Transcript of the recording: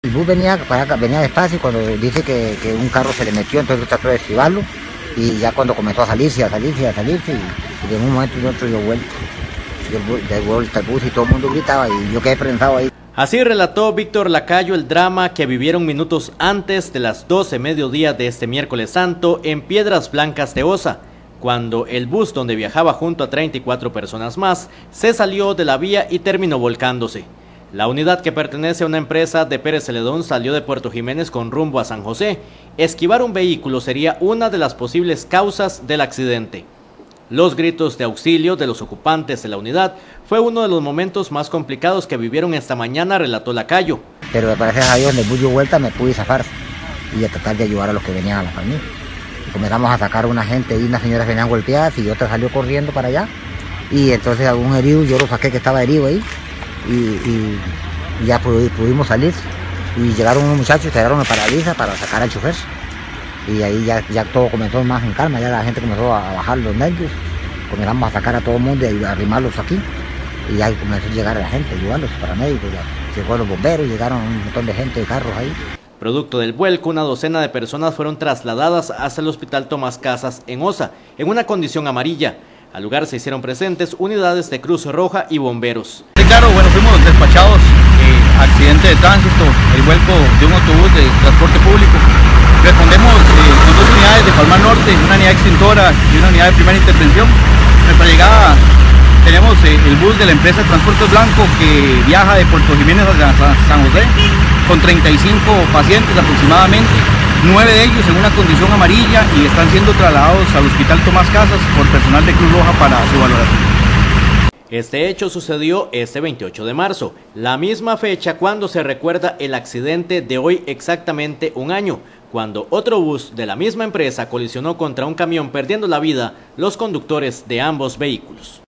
El bus venía despacio y cuando dice que un carro se le metió, entonces trató de esquivarlo y ya cuando comenzó a salirse y de un momento y otro dio vuelta. Dio vuelta el bus y todo el mundo gritaba y yo quedé prensado ahí. Así relató Víctor Lacayo el drama que vivieron minutos antes de las 12 mediodía de este miércoles santo en Piedras Blancas de Osa, cuando el bus donde viajaba junto a 34 personas más se salió de la vía y terminó volcándose. La unidad, que pertenece a una empresa de Pérez Celedón, salió de Puerto Jiménez con rumbo a San José. Esquivar un vehículo sería una de las posibles causas del accidente. Los gritos de auxilio de los ocupantes de la unidad fue uno de los momentos más complicados que vivieron esta mañana, relató Lacayo. Pero gracias a Dios, en el bus dio vuelta, me pude zafar y a tratar de ayudar a los que venían a la familia. Y comenzamos a sacar una gente y unas señoras venían golpeadas y otra salió corriendo para allá. Y entonces algún herido, yo lo saqué que estaba herido ahí y ya pudimos salir. Y llegaron unos muchachos que llegaron a Paraliza para sacar al chofer. Y ahí ya todo comenzó más en calma, ya la gente comenzó a bajar los nervios, comenzamos a sacar a todo el mundo y a arrimarlos aquí, y ya comenzó a llegar la gente, ayudarlos, paramédicos, llegó los bomberos, llegaron un montón de gente de carros ahí. Producto del vuelco, una docena de personas fueron trasladadas hasta el Hospital Tomás Casas en Osa, en una condición amarilla. Al lugar se hicieron presentes unidades de Cruz Roja y bomberos. Sí, claro, bueno, fuimos despachados, accidente de tránsito, el vuelco de un autobús de transporte público. Respondemos con 2 unidades de Palmar Norte, una unidad extintora y una unidad de primera intervención. Nuestra llegada, tenemos el bus de la empresa de Transportes Blanco que viaja de Puerto Jiménez a San José con 35 pacientes aproximadamente, 9 de ellos en una condición amarilla y están siendo trasladados al Hospital Tomás Casas por personal de Cruz Roja para su valoración. Este hecho sucedió este 28 de marzo, la misma fecha cuando se recuerda el accidente de hoy exactamente un año, cuando otro bus de la misma empresa colisionó contra un camión, perdiendo la vida los conductores de ambos vehículos.